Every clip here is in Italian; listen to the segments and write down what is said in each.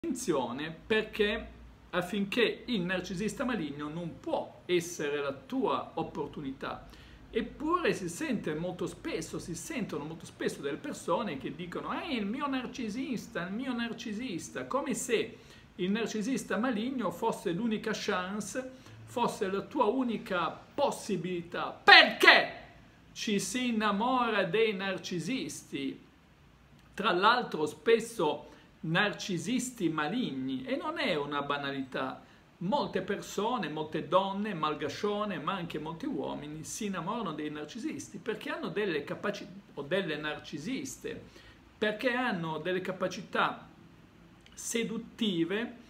attenzione, perché affinché il narcisista maligno non può essere la tua opportunità. Eppure si sentono molto spesso delle persone che dicono il mio narcisista, come se il narcisista maligno fosse l'unica chance, fosse la tua unica possibilità. Perché ci si innamora dei narcisisti? Tra l'altro spesso narcisisti maligni, e non è una banalità. Molte persone, molte donne, malgascione, ma anche molti uomini si innamorano dei narcisisti perché hanno delle capacità, o delle narcisiste, perché hanno delle capacità seduttive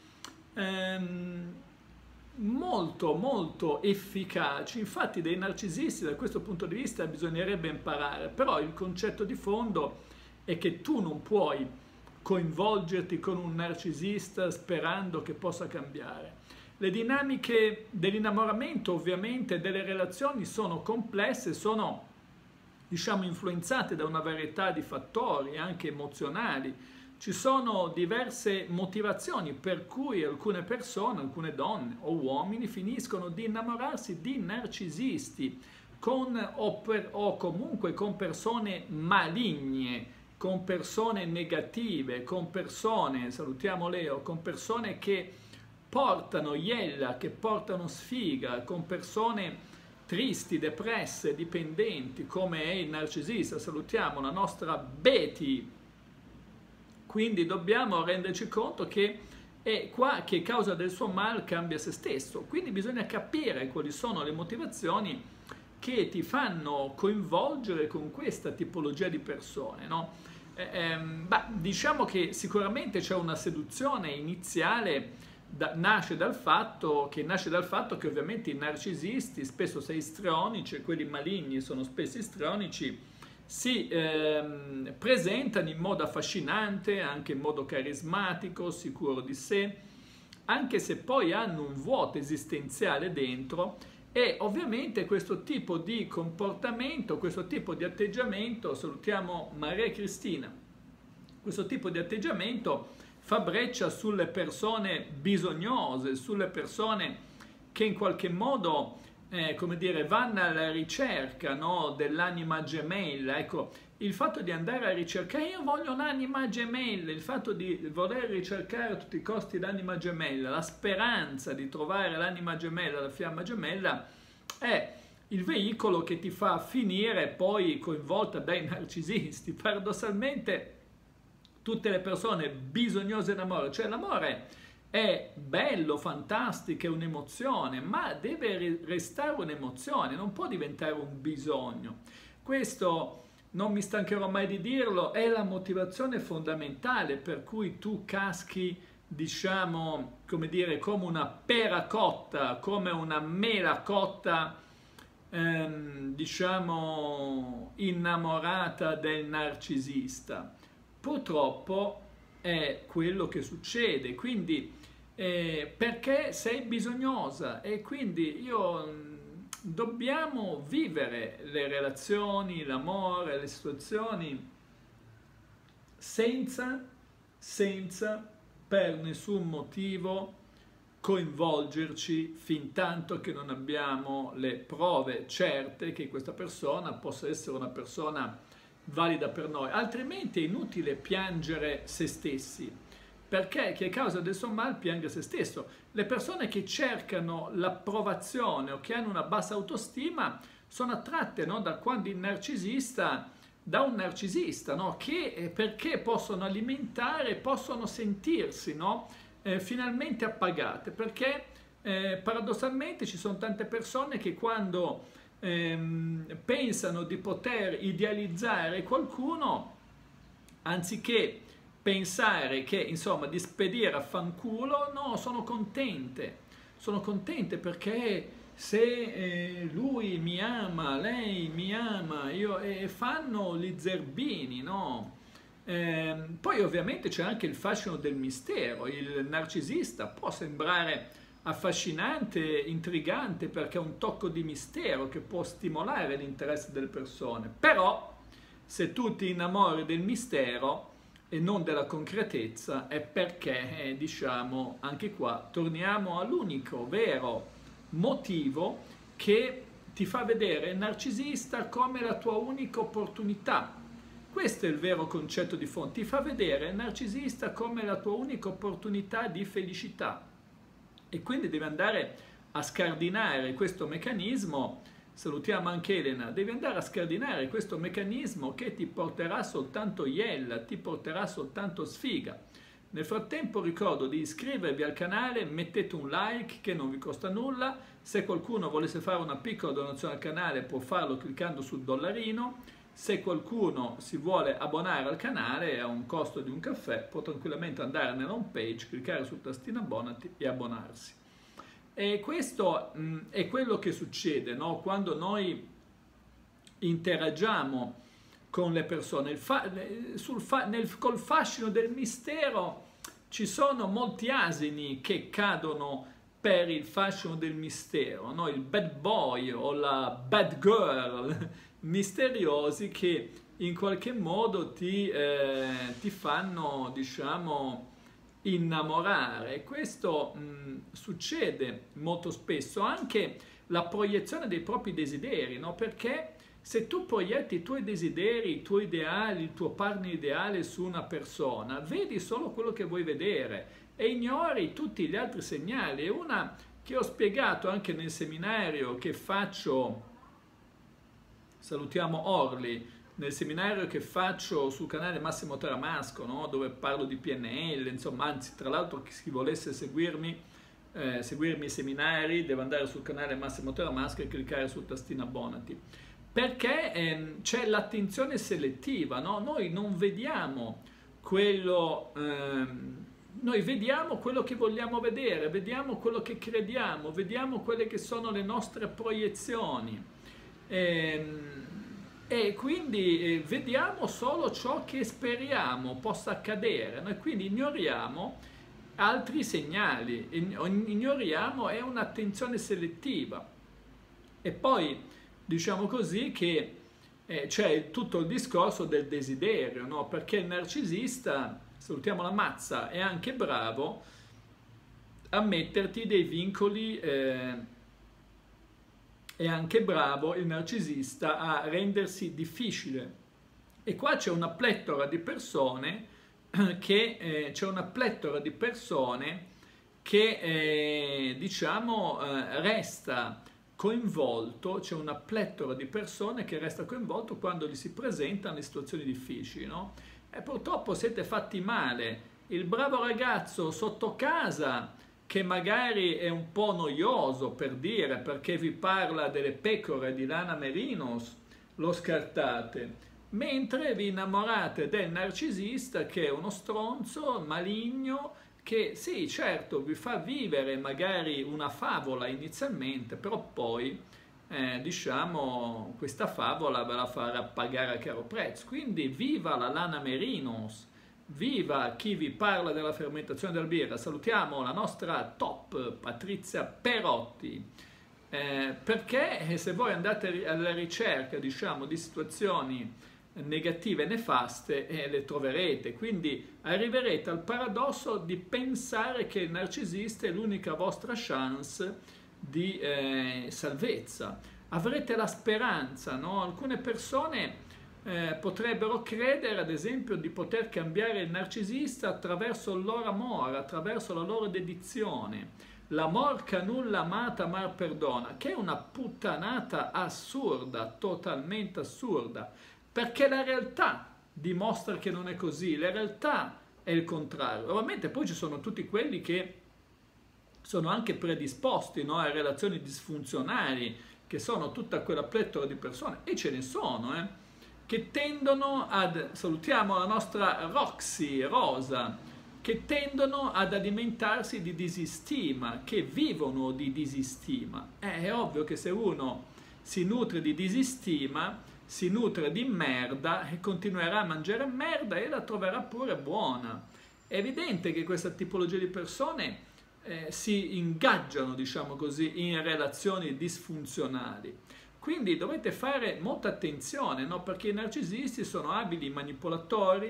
molto efficaci. Infatti dei narcisisti da questo punto di vista bisognerebbe imparare, però il concetto di fondo è che tu non puoi coinvolgerti con un narcisista sperando che possa cambiare. Le dinamiche dell'innamoramento, ovviamente, delle relazioni sono complesse, sono, diciamo, influenzate da una varietà di fattori, anche emozionali. Ci sono diverse motivazioni per cui alcune persone, alcune donne o uomini finiscono di innamorarsi di narcisisti o comunque con persone maligne, con persone negative, con persone, salutiamo Leo, con persone che portano iella, che portano sfiga, con persone tristi, depresse, dipendenti, come è il narcisista, salutiamo la nostra Betty. Quindi dobbiamo renderci conto che è qua che causa del suo mal cambia se stesso, quindi bisogna capire quali sono le motivazioni che ti fanno coinvolgere con questa tipologia di persone, no? Diciamo che sicuramente c'è una seduzione iniziale, nasce dal fatto che ovviamente i narcisisti, spesso sei istrionici, e quelli maligni sono spesso istrionici, si presentano in modo affascinante, anche in modo carismatico, sicuro di sé, anche se poi hanno un vuoto esistenziale dentro. E ovviamente questo tipo di comportamento, questo tipo di atteggiamento, salutiamo Maria Cristina, questo tipo di atteggiamento fa breccia sulle persone bisognose, sulle persone che in qualche modo, come dire, vanno alla ricerca, no, dell'anima gemella. Ecco, il fatto di andare a ricercare, io voglio un'anima gemella, il fatto di voler ricercare a tutti i costi l'anima gemella, la speranza di trovare l'anima gemella, la fiamma gemella, è il veicolo che ti fa finire poi coinvolta dai narcisisti. Paradossalmente tutte le persone bisognose d'amore, cioè l'amore è bello, fantastico, è un'emozione, ma deve restare un'emozione, non può diventare un bisogno. Questo, non mi stancherò mai di dirlo, è la motivazione fondamentale per cui tu caschi, diciamo, come dire, come una pera cotta, come una mela cotta, diciamo, innamorata del narcisista. Purtroppo è quello che succede, quindi perché sei bisognosa, e quindi dobbiamo vivere le relazioni, l'amore, le situazioni senza per nessun motivo coinvolgerci fin tanto che non abbiamo le prove certe che questa persona possa essere una persona valida per noi. Altrimenti è inutile piangere se stessi, perché chi è causa del suo mal piange se stesso. Le persone che cercano l'approvazione o che hanno una bassa autostima sono attratte, no, da un narcisista, no, perché possono alimentare, possono sentirsi, no, finalmente appagate, perché paradossalmente ci sono tante persone che quando pensano di poter idealizzare qualcuno, anziché pensare che, insomma, di spedire a fanculo, no, sono contente perché se lui mi ama, lei mi ama, fanno gli zerbini, no? Poi ovviamente c'è anche il fascino del mistero. Il narcisista può sembrare affascinante, intrigante, perché ha un tocco di mistero che può stimolare l'interesse delle persone, però se tu ti innamori del mistero e non della concretezza, è perché, diciamo, anche qua torniamo all'unico vero motivo che ti fa vedere il narcisista come la tua unica opportunità. Questo è il vero concetto di fondo, ti fa vedere il narcisista come la tua unica opportunità di felicità e quindi devi andare a scardinare questo meccanismo. Salutiamo anche Elena, devi andare a scardinare questo meccanismo che ti porterà soltanto iella, ti porterà soltanto sfiga. Nel frattempo ricordo di iscrivervi al canale, mettete un like che non vi costa nulla, se qualcuno volesse fare una piccola donazione al canale può farlo cliccando sul dollarino, se qualcuno si vuole abbonare al canale a un costo di un caffè può tranquillamente andare nella home page, cliccare sul tastino abbonati e abbonarsi. E questo è quello che succede, no? Quando noi interagiamo con le persone. Col fascino del mistero ci sono molti asini che cadono per il fascino del mistero, no? Il bad boy o la bad girl misteriosi che in qualche modo ti fanno, diciamo, innamorare. Questo succede molto spesso, anche la proiezione dei propri desideri, no? Perché se tu proietti i tuoi desideri, i tuoi ideali, il tuo partner ideale su una persona, vedi solo quello che vuoi vedere e ignori tutti gli altri segnali. È una che ho spiegato anche nel seminario che faccio, salutiamo Orly, nel seminario che faccio sul canale Massimo Taramasco, no? Dove parlo di PNL, insomma, anzi, tra l'altro chi volesse seguirmi i seminari deve andare sul canale Massimo Taramasco e cliccare sul tastino abbonati. Perché c'è l'attenzione selettiva, no? Noi non vediamo quello, noi vediamo quello che vogliamo vedere, vediamo quello che crediamo, vediamo quelle che sono le nostre proiezioni. E quindi vediamo solo ciò che speriamo possa accadere, noi quindi ignoriamo altri segnali, ignoriamo, è un'attenzione selettiva. E poi diciamo così che c'è tutto il discorso del desiderio, no? Perché il narcisista, salutiamo la mazza, è anche bravo a metterti dei vincoli, è anche bravo il narcisista a rendersi difficile. E qua c'è una pletora di persone che diciamo resta coinvolto, c'è una pletora di persone che resta coinvolto quando gli si presentano le situazioni difficili, no? E purtroppo siete fatti male. Il bravo ragazzo sotto casa che magari è un po' noioso, per dire, perché vi parla delle pecore di lana merinos, lo scartate, mentre vi innamorate del narcisista che è uno stronzo, maligno, che sì, certo, vi fa vivere magari una favola inizialmente, però poi, diciamo, questa favola ve la farà pagare a caro prezzo. Quindi viva la lana merinos! Viva chi vi parla della fermentazione della birra. Salutiamo la nostra top Patrizia Perotti, perché se voi andate alla ricerca, diciamo, di situazioni negative e nefaste, le troverete, quindi arriverete al paradosso di pensare che il narcisista è l'unica vostra chance di salvezza. Avrete la speranza, no? Alcune persone potrebbero credere, ad esempio, di poter cambiare il narcisista attraverso il loro amore, attraverso la loro dedizione. L'amor che nulla amata mar perdona, che è una puttanata assurda, totalmente assurda, perché la realtà dimostra che non è così, la realtà è il contrario. Ovviamente poi ci sono tutti quelli che sono anche predisposti, no, a relazioni disfunzionali, che sono tutta quella pletora di persone, e ce ne sono, che tendono ad, salutiamo la nostra Roxy Rosa, che tendono ad alimentarsi di disistima, che vivono di disistima. È ovvio che se uno si nutre di disistima, si nutre di merda e continuerà a mangiare merda e la troverà pure buona. È evidente che questa tipologia di persone si ingaggiano, diciamo così, in relazioni disfunzionali. Quindi dovete fare molta attenzione, no? Perché i narcisisti sono abili manipolatori,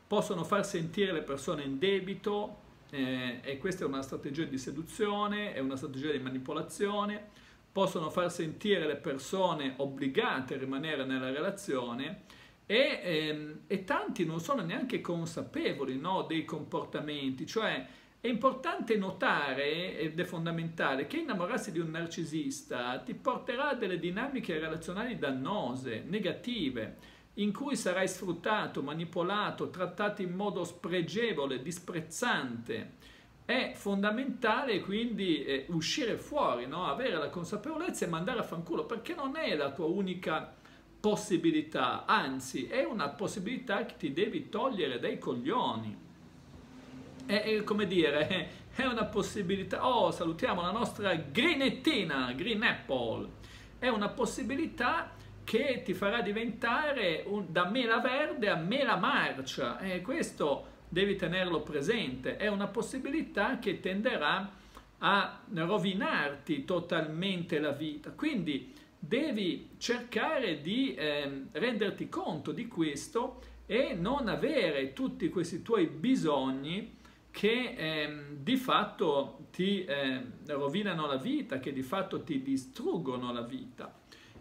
possono far sentire le persone in debito, e questa è una strategia di seduzione, è una strategia di manipolazione, possono far sentire le persone obbligate a rimanere nella relazione e tanti non sono neanche consapevoli, no, dei comportamenti, cioè è importante notare, ed è fondamentale, che innamorarsi di un narcisista ti porterà a delle dinamiche relazionali dannose, negative, in cui sarai sfruttato, manipolato, trattato in modo spregevole, disprezzante. È fondamentale quindi uscire fuori, no? Avere la consapevolezza e mandare a fanculo, perché non è la tua unica possibilità, anzi è una possibilità che ti devi togliere dai coglioni. È come dire, è una possibilità. Oh, salutiamo la nostra Greenettina, Green Apple. È una possibilità che ti farà diventare da mela verde a mela marcia, e questo devi tenerlo presente. È una possibilità che tenderà a rovinarti totalmente la vita, quindi devi cercare di renderti conto di questo e non avere tutti questi tuoi bisogni che di fatto ti rovinano la vita, che di fatto ti distruggono la vita.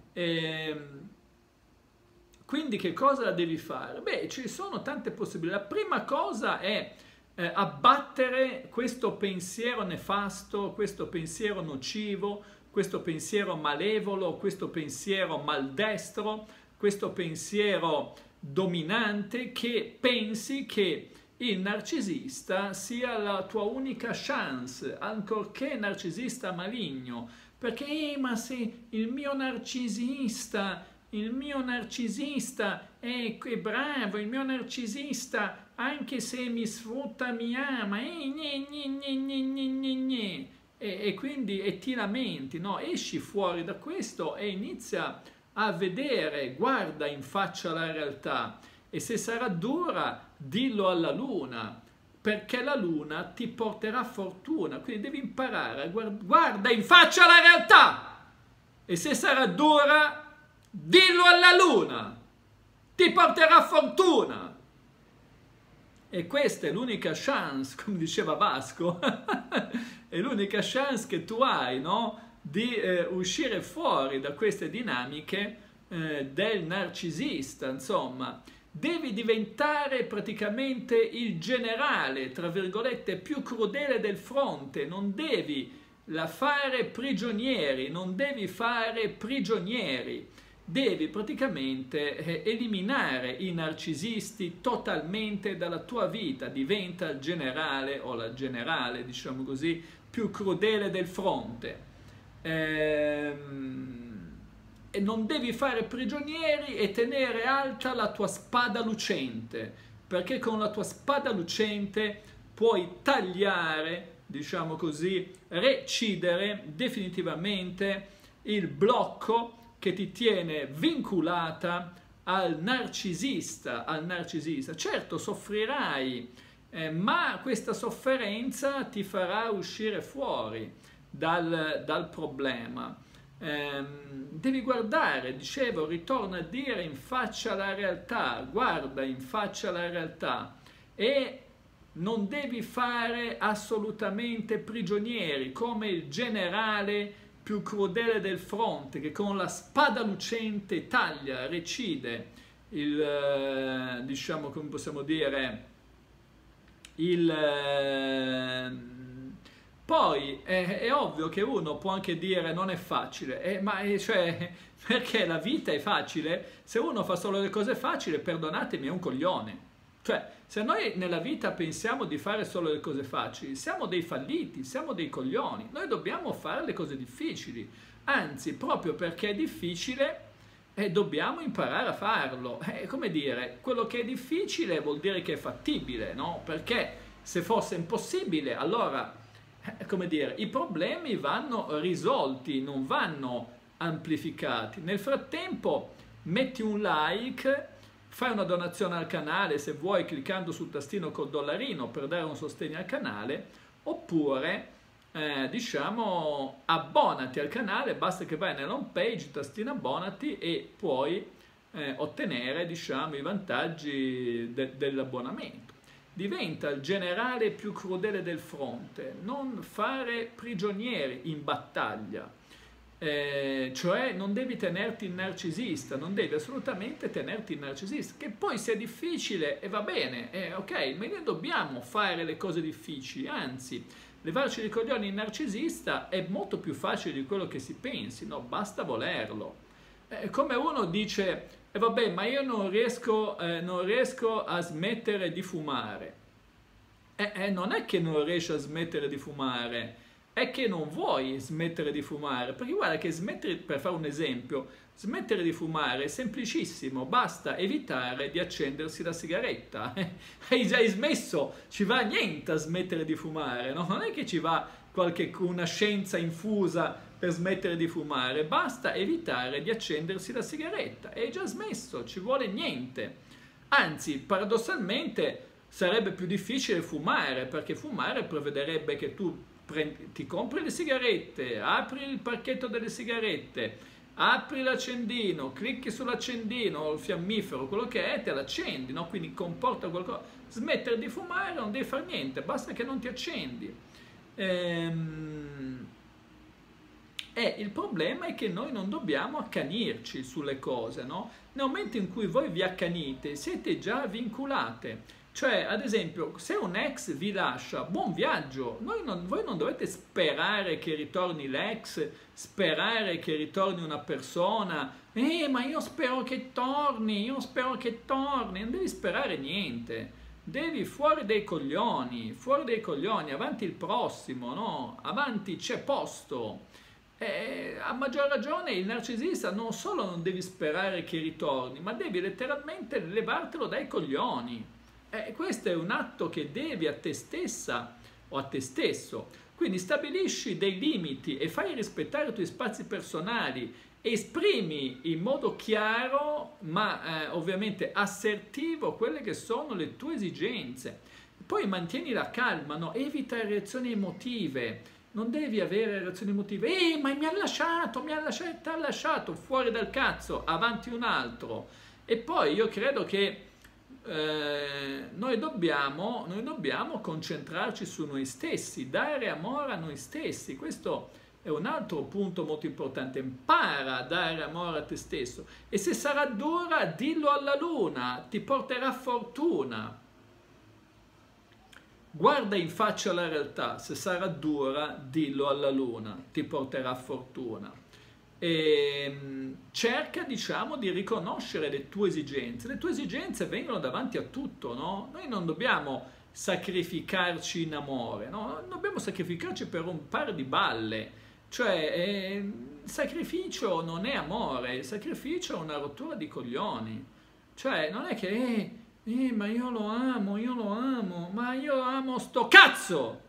Quindi che cosa devi fare? Beh, ci sono tante possibilità. La prima cosa è abbattere questo pensiero nefasto, questo pensiero nocivo, questo pensiero malevolo, questo pensiero maldestro, questo pensiero dominante, che pensi che il narcisista sia la tua unica chance, ancorché narcisista maligno. Perché, ma se il mio narcisista è bravo, il mio narcisista, anche se mi sfrutta, mi ama, e quindi ti lamenti, no? Esci fuori da questo e inizia a vedere, guarda in faccia la realtà, e se sarà dura, dillo alla luna, perché la luna ti porterà fortuna, quindi devi imparare a guarda in faccia la realtà, e se sarà dura, dillo alla luna, ti porterà fortuna. E questa è l'unica chance, come diceva Vasco, è l'unica chance che tu hai, no? Di uscire fuori da queste dinamiche del narcisista, insomma. Devi diventare praticamente il generale, tra virgolette, più crudele del fronte. Non devi fare prigionieri, non devi fare prigionieri. Devi praticamente eliminare i narcisisti totalmente dalla tua vita. Diventa il generale o la generale, diciamo così, più crudele del fronte. E non devi fare prigionieri e tenere alta la tua spada lucente, perché con la tua spada lucente puoi tagliare, diciamo così, recidere definitivamente il blocco che ti tiene vinculata al narcisista, Certo, soffrirai, ma questa sofferenza ti farà uscire fuori dal problema. Devi guardare, dicevo, ritorna a dire in faccia la realtà, guarda in faccia la realtà, e non devi fare assolutamente prigionieri come il generale più crudele del fronte, che con la spada lucente taglia, recide diciamo, come possiamo dire, poi è ovvio che uno può anche dire non è facile, cioè, perché la vita è facile? Se uno fa solo le cose facili, perdonatemi, è un coglione. Cioè, se noi nella vita pensiamo di fare solo le cose facili, siamo dei falliti, siamo dei coglioni. Noi dobbiamo fare le cose difficili, anzi, proprio perché è difficile, dobbiamo imparare a farlo. Come dire, quello che è difficile vuol dire che è fattibile, no? Perché se fosse impossibile, allora, come dire, i problemi vanno risolti, non vanno amplificati. Nel frattempo metti un like, fai una donazione al canale se vuoi, cliccando sul tastino col dollarino per dare un sostegno al canale, oppure diciamo abbonati al canale. Basta che vai nella home page, tastino abbonati, e puoi ottenere, diciamo, i vantaggi dell'abbonamento. Diventa il generale più crudele del fronte, non fare prigionieri in battaglia. Cioè non devi tenerti il narcisista, non devi assolutamente tenerti il narcisista, che poi sia difficile e va bene, ok, ma noi dobbiamo fare le cose difficili, anzi levarci i coglioni il narcisista è molto più facile di quello che si pensi, no? Basta volerlo. Come uno dice, vabbè, ma io non riesco a smettere di fumare. Non è che non riesci a smettere di fumare, è che non vuoi smettere di fumare, perché guarda che per fare un esempio, smettere di fumare è semplicissimo, basta evitare di accendersi la sigaretta. Hai già smesso, ci va niente a smettere di fumare, no? Non è che ci va una scienza infusa per smettere di fumare, basta evitare di accendersi la sigaretta, hai già smesso, ci vuole niente. Anzi, paradossalmente sarebbe più difficile fumare, perché fumare prevederebbe che tu ti compri le sigarette, apri il pacchetto delle sigarette, apri l'accendino, clicchi sull'accendino, il fiammifero, quello che è, te l'accendi, no? Quindi comporta qualcosa. Smettere di fumare non devi fare niente, basta che non ti accendi. Il problema è che noi non dobbiamo accanirci sulle cose, no? Nel momento in cui voi vi accanite, siete già vinculate. Cioè, ad esempio, se un ex vi lascia, buon viaggio, voi non dovete sperare che ritorni l'ex, sperare che ritorni una persona, ma io spero che torni, non devi sperare niente, devi fuori dai coglioni, avanti il prossimo, no? Avanti c'è posto. A maggior ragione il narcisista non solo non devi sperare che ritorni, ma devi letteralmente levartelo dai coglioni. Questo è un atto che devi a te stessa o a te stesso. Quindi stabilisci dei limiti e fai rispettare i tuoi spazi personali, esprimi in modo chiaro ma ovviamente assertivo quelle che sono le tue esigenze. Poi mantieni la calma, no? Evita reazioni emotive. Non devi avere reazioni emotive. Ma mi ha lasciato, ti ha lasciato, fuori dal cazzo, avanti un altro. E poi io credo che noi dobbiamo concentrarci su noi stessi, dare amore a noi stessi. Questo è un altro punto molto importante. Impara a dare amore a te stesso, e se sarà dura dillo alla luna, ti porterà fortuna. Guarda in faccia la realtà, se sarà dura dillo alla luna, ti porterà fortuna. E cerca, diciamo, di riconoscere le tue esigenze vengono davanti a tutto, no? Noi non dobbiamo sacrificarci in amore, no? Non dobbiamo sacrificarci per un par di balle, cioè il sacrificio non è amore, il sacrificio è una rottura di coglioni, cioè non è che ma io lo amo, ma io amo sto cazzo!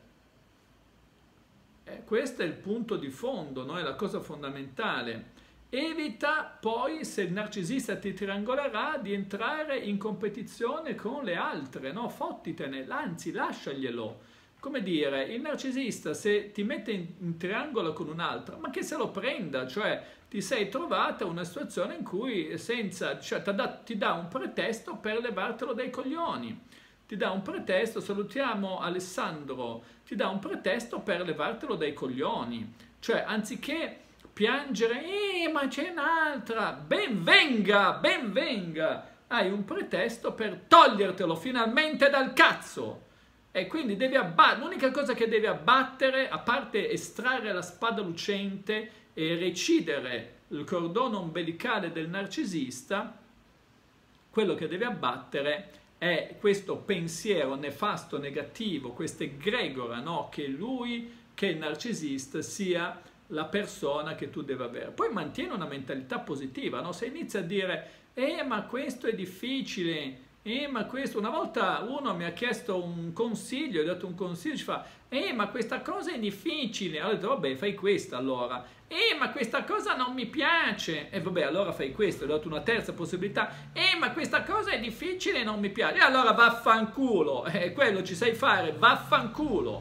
Questo è il punto di fondo, no? È la cosa fondamentale. Evita poi, se il narcisista ti triangolerà, di entrare in competizione con le altre, no? Fottitene, anzi lasciaglielo. Come dire, il narcisista se ti mette in triangolo con un'altra, ma che se lo prenda, cioè ti sei trovata in una situazione in cui ti dà un pretesto per levartelo dai coglioni. Ti dà un pretesto, salutiamo Alessandro, ti dà un pretesto per levartelo dai coglioni. Cioè, anziché piangere, ma c'è un'altra, ben venga, hai un pretesto per togliertelo finalmente dal cazzo. E quindi l'unica cosa che devi abbattere, a parte estrarre la spada lucente e recidere il cordone ombelicale del narcisista, quello che devi abbattere è questo pensiero nefasto, negativo, questa egregora, no? Che il narcisista sia la persona che tu devi avere. Poi mantieni una mentalità positiva, no? Se inizi a dire, ma questo è difficile, ma questo... Una volta uno mi ha chiesto un consiglio, ho dato un consiglio, ci fa, ma questa cosa è difficile. Allora ho detto, vabbè, fai questa allora. Ma questa cosa non mi piace. Vabbè, allora fai questo. Ho dato una terza possibilità. Ma questa cosa è difficile e non mi piace. E allora vaffanculo. Quello ci sai fare, vaffanculo.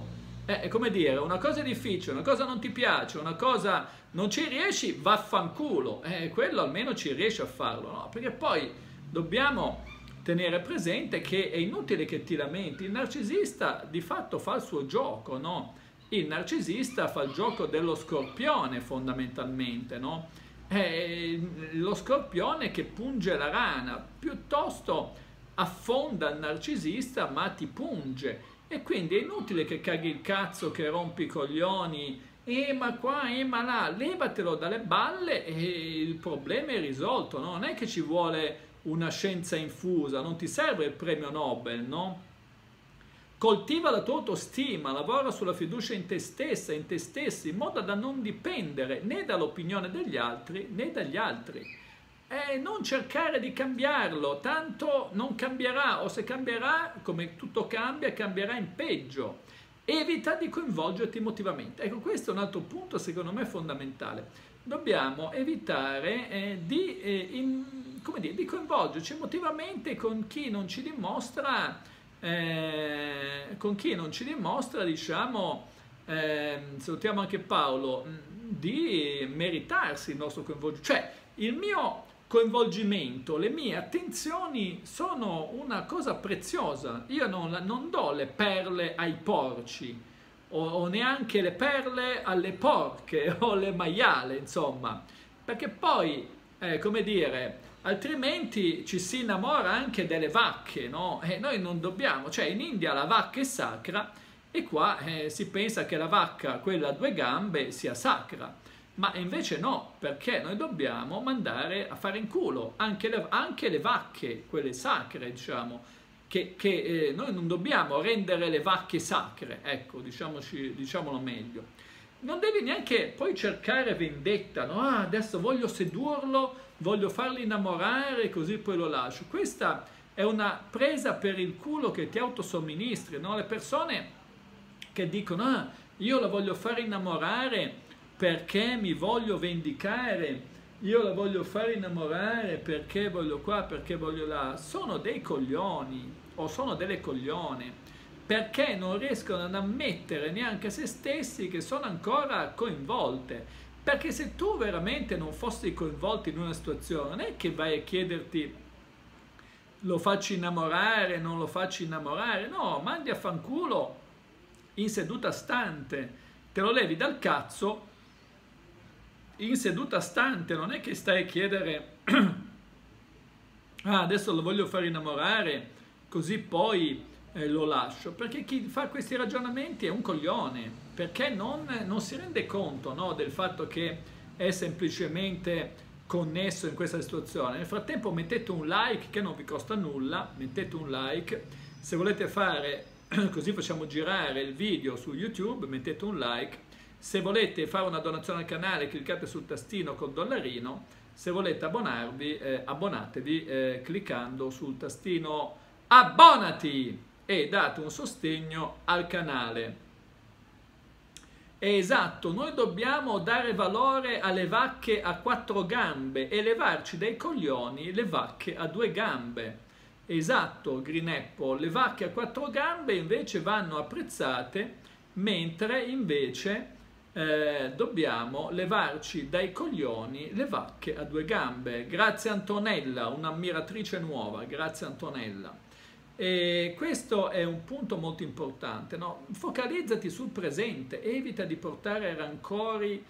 È come dire, una cosa è difficile, una cosa non ti piace, una cosa non ci riesci, vaffanculo. Quello almeno ci riesci a farlo, no? Perché poi dobbiamo tenere presente che è inutile che ti lamenti. Il narcisista di fatto fa il suo gioco, no? Il narcisista fa il gioco dello scorpione fondamentalmente, no? È lo scorpione che punge la rana, piuttosto affonda il narcisista ma ti punge. E quindi è inutile che caghi il cazzo, che rompi i coglioni, ma qua, ma là, levatelo dalle balle e il problema è risolto, no? Non è che ci vuole una scienza infusa, non ti serve il premio Nobel, no? Coltiva la tua autostima, lavora sulla fiducia in te stessa, in te stesso, in modo da non dipendere né dall'opinione degli altri né dagli altri. E non cercare di cambiarlo, tanto non cambierà, o se cambierà, come tutto cambia, cambierà in peggio. Evita di coinvolgerti emotivamente. Ecco, questo è un altro punto secondo me fondamentale. Dobbiamo evitare di coinvolgerci emotivamente con chi non ci dimostra, diciamo, salutiamo anche Paolo, di meritarsi il nostro coinvolgimento. Cioè, il mio coinvolgimento, le mie attenzioni sono una cosa preziosa. Io non do le perle ai porci o neanche le perle alle porche o le maiale, insomma, perché poi, come dire, altrimenti ci si innamora anche delle vacche, no? E noi non dobbiamo, cioè in India la vacca è sacra e qua si pensa che la vacca, quella a due gambe, sia sacra. Ma invece no, perché noi dobbiamo mandare a fare in culo anche le vacche, quelle sacre, diciamo, che noi non dobbiamo rendere le vacche sacre, ecco, diciamolo meglio. Non devi neanche poi cercare vendetta, no? Ah, adesso voglio sedurlo, voglio farlo innamorare, così poi lo lascio. Questa è una presa per il culo che ti autosomministri, no? Le persone che dicono, ah, io la voglio fare innamorare perché mi voglio vendicare, io la voglio fare innamorare perché voglio qua, perché voglio là, sono dei coglioni o sono delle coglione, perché non riescono ad ammettere neanche a se stessi che sono ancora coinvolte. Perché se tu veramente non fossi coinvolto in una situazione, non è che vai a chiederti lo faccio innamorare, non lo faccio innamorare, no, mandi a fanculo in seduta stante, te lo levi dal cazzo in seduta stante, non è che stai a chiedere ah, adesso lo voglio fare innamorare così poi lo lascio, perché chi fa questi ragionamenti è un coglione, perché non si rende conto, no, del fatto che è semplicemente connesso in questa situazione. Nel frattempo mettete un like che non vi costa nulla, mettete un like, se volete fare così facciamo girare il video su YouTube, mettete un like. Se volete fare una donazione al canale, cliccate sul tastino col dollarino. Se volete abbonarvi, abbonatevi cliccando sul tastino abbonati e date un sostegno al canale. È esatto, noi dobbiamo dare valore alle vacche a 4 gambe e levarci dai coglioni le vacche a 2 gambe. Esatto, Green Apple, le vacche a 4 gambe invece vanno apprezzate, mentre invece dobbiamo levarci dai coglioni le vacche a 2 gambe. Grazie Antonella, un'ammiratrice nuova, grazie Antonella. E questo è un punto molto importante, no? Focalizzati sul presente, evita di portare rancori,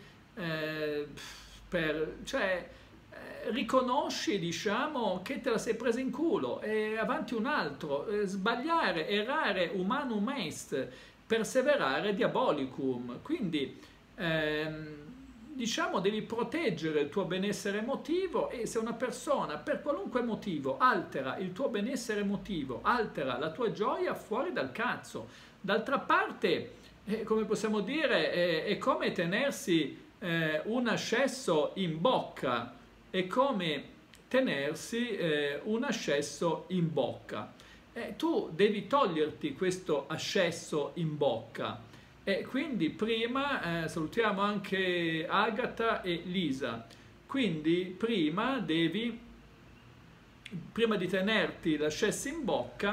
riconosci, diciamo, che te la sei presa in culo e avanti un altro, sbagliare, errare, humanum est, perseverare diabolicum. Quindi diciamo devi proteggere il tuo benessere emotivo e se una persona per qualunque motivo altera il tuo benessere emotivo, altera la tua gioia, fuori dal cazzo. D'altra parte, come possiamo dire, è come tenersi un ascesso in bocca, è come tenersi un ascesso in bocca. Tu devi toglierti questo ascesso in bocca. E quindi prima, salutiamo anche Agata e Lisa, quindi prima di tenerti l'ascesso in bocca,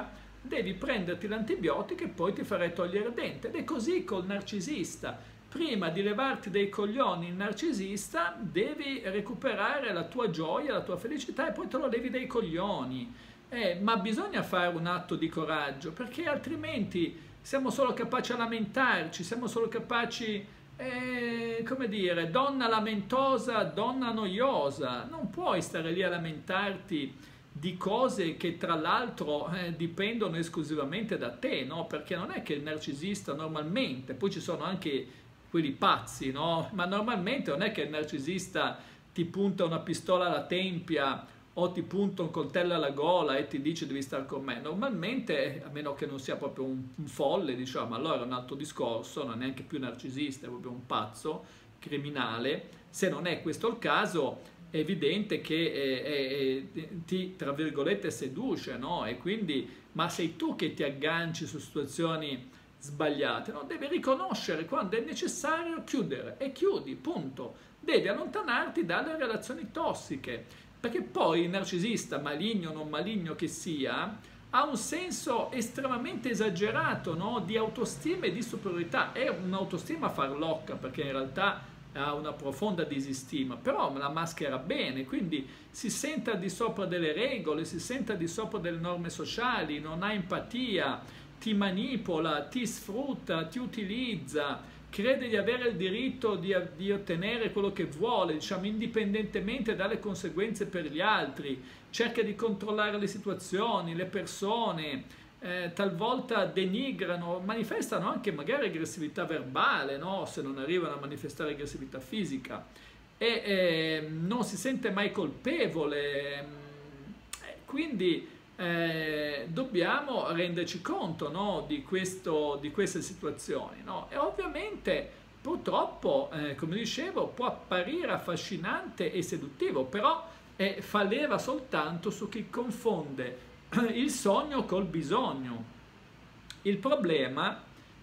devi prenderti l'antibiotico e poi ti farai togliere il dente. Ed è così col narcisista. Prima di levarti dei coglioni il narcisista, devi recuperare la tua gioia, la tua felicità e poi te lo levi dai coglioni. Ma bisogna fare un atto di coraggio, perché altrimenti siamo solo capaci a lamentarci, siamo solo capaci, come dire, donna lamentosa, donna noiosa. Non puoi stare lì a lamentarti di cose che tra l'altro dipendono esclusivamente da te, no? Perché non è che il narcisista normalmente, poi ci sono anche quelli pazzi, no? Ma normalmente non è che il narcisista ti punta una pistola alla tempia o ti punta un coltello alla gola e ti dice devi stare con me. Normalmente, a meno che non sia proprio un folle, diciamo, allora è un altro discorso, non è neanche più narcisista, è proprio un pazzo criminale. Se non è questo il caso, è evidente che ti, tra virgolette, seduce, no? E quindi, ma sei tu che ti agganci su situazioni sbagliate, no? Devi riconoscere quando è necessario chiudere e chiudi, punto. Devi allontanarti dalle relazioni tossiche, perché poi il narcisista, maligno o non maligno che sia, ha un senso estremamente esagerato, no? Di autostima e di superiorità. È un'autostima farlocca, perché in realtà ha una profonda disistima, però la maschera bene, quindi si sente al di sopra delle regole, si sente al di sopra delle norme sociali, non ha empatia, ti manipola, ti sfrutta, ti utilizza, crede di avere il diritto di ottenere quello che vuole, diciamo, indipendentemente dalle conseguenze per gli altri, cerca di controllare le situazioni, le persone, talvolta denigrano, manifestano anche magari aggressività verbale, no? Se non arrivano a manifestare aggressività fisica, e non si sente mai colpevole, quindi dobbiamo renderci conto, no? di queste situazioni, no? E ovviamente purtroppo, come dicevo, può apparire affascinante e seduttivo, però fa leva soltanto su chi confonde il sogno col bisogno. Il problema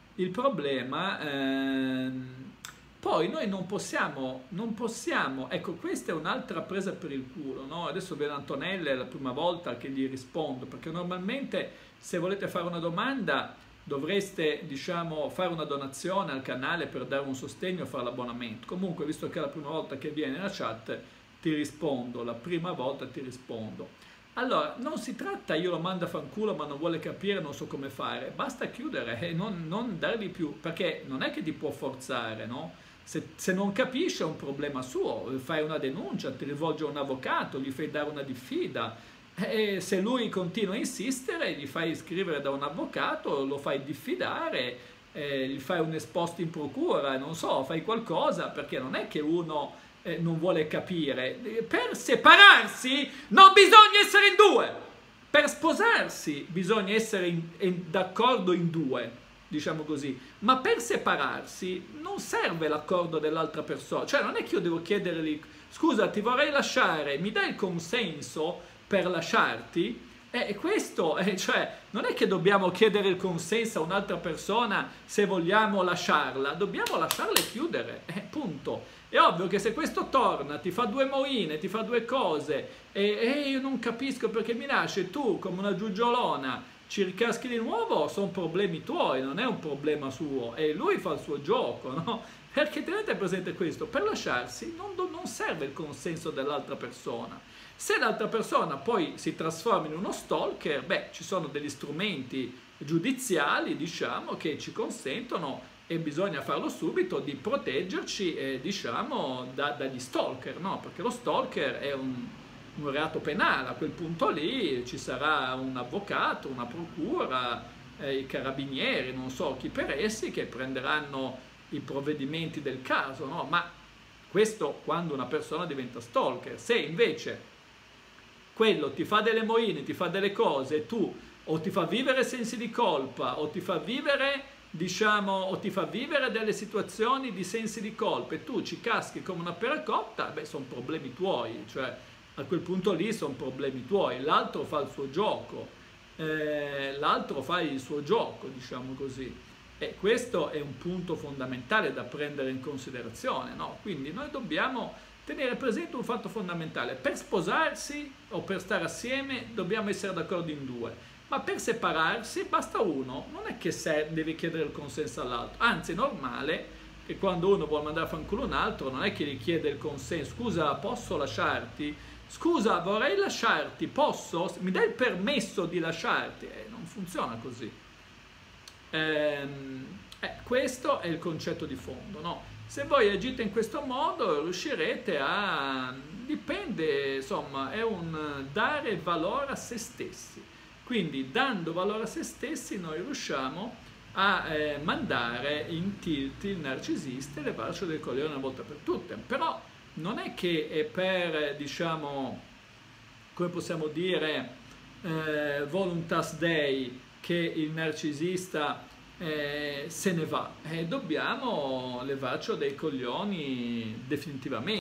poi noi non possiamo, ecco, questa è un'altra presa per il culo, no? Adesso vedo Antonella, è la prima volta che gli rispondo, perché normalmente se volete fare una domanda dovreste, diciamo, fare una donazione al canale per dare un sostegno o fare l'abbonamento. Comunque, visto che è la prima volta che viene nella chat, ti rispondo, la prima volta ti rispondo. Allora, non si tratta, io lo mando a fanculo ma non vuole capire, non so come fare, basta chiudere e non dargli più, perché non è che ti può forzare, no? Se non capisce è un problema suo, fai una denuncia, ti rivolgi a un avvocato, gli fai dare una diffida, e se lui continua a insistere gli fai iscrivere da un avvocato, lo fai diffidare, gli fai un esposto in procura, non so, fai qualcosa, perché non è che uno non vuole capire. Per separarsi non bisogna essere in due, per sposarsi bisogna essere d'accordo in due, diciamo così, ma per separarsi non serve l'accordo dell'altra persona, cioè non è che io devo chiedergli scusa ti vorrei lasciare, mi dai il consenso per lasciarti? Questo, cioè, non è che dobbiamo chiedere il consenso a un'altra persona se vogliamo lasciarla, dobbiamo lasciarla e chiudere, punto. È ovvio che se questo torna, ti fa due moine, ti fa due cose, e io non capisco perché mi lasci, e tu come una giugiolona ci ricaschi di nuovo, sono problemi tuoi, non è un problema suo, e lui fa il suo gioco, no? Perché tenete presente questo, per lasciarsi non serve il consenso dell'altra persona. Se l'altra persona poi si trasforma in uno stalker, beh, ci sono degli strumenti giudiziali, diciamo, che ci consentono, e bisogna farlo subito, di proteggerci, diciamo, dagli stalker, no? Perché lo stalker è un reato penale, a quel punto lì ci sarà un avvocato, una procura, i carabinieri, non so chi per essi, che prenderanno i provvedimenti del caso, no? Ma questo quando una persona diventa stalker. Se invece quello ti fa delle moine, ti fa delle cose, tu o ti fa vivere sensi di colpa, o ti fa vivere, diciamo, o ti fa vivere delle situazioni di sensi di colpa e tu ci caschi come una pera cotta, beh, sono problemi tuoi, cioè a quel punto lì sono problemi tuoi. L'altro fa il suo gioco, diciamo così. E questo è un punto fondamentale da prendere in considerazione, no? Quindi noi dobbiamo tenere presente un fatto fondamentale: per sposarsi o per stare assieme dobbiamo essere d'accordo in due, ma per separarsi basta uno, non è che devi chiedere il consenso all'altro, anzi è normale che quando uno vuole mandare a fanculo un altro non è che gli chiede il consenso, scusa posso lasciarti? Scusa vorrei lasciarti, posso? Mi dai il permesso di lasciarti? Non funziona così. Questo è il concetto di fondo, no? Se voi agite in questo modo riuscirete a, dipende, insomma, è un dare valore a se stessi. Quindi dando valore a se stessi noi riusciamo a mandare in tilt il narcisista e levarci del coglione una volta per tutte. Però non è che è per, diciamo, come possiamo dire, voluntas Dei che il narcisista se ne va. Dobbiamo levarci dei coglioni definitivamente.